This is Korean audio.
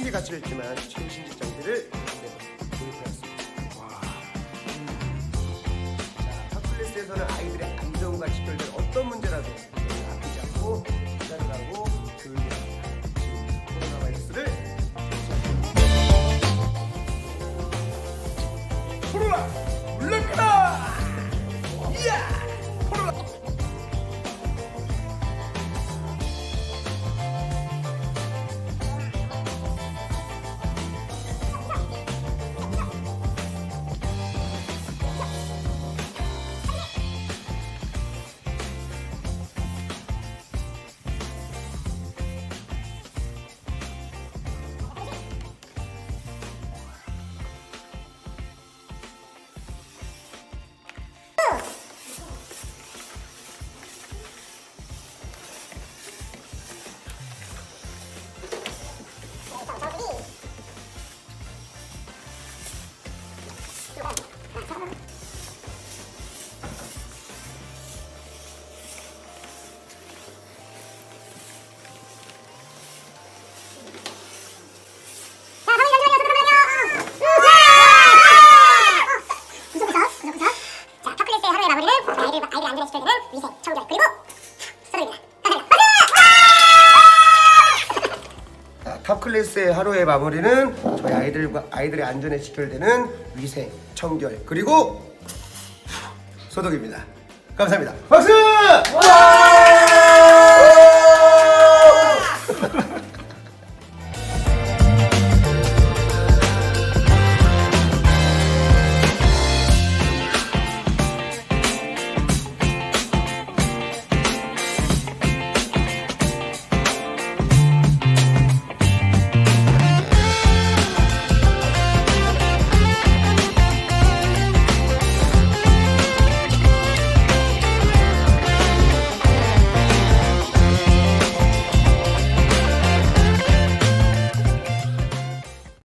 크게 갇혀있지만 최신식 장비를 도입하였습니다. 자, 탑클래스에서는 아이들의 안전과 직결된 어떤 문제라도 아프지 않고 기다를 하고 교육을 합니다. 지금 코로나 바이러스를 코로나 물러가라! 이야! 코로나! 아이들의 안전에 집결되는 위생, 청결, 그리고 소독입니다. 탑클래스의 하루의 마무리는 저희 아이들의 안전에 직결되는 위생, 청결, 그리고 소독입니다. 감사합니다. 박수!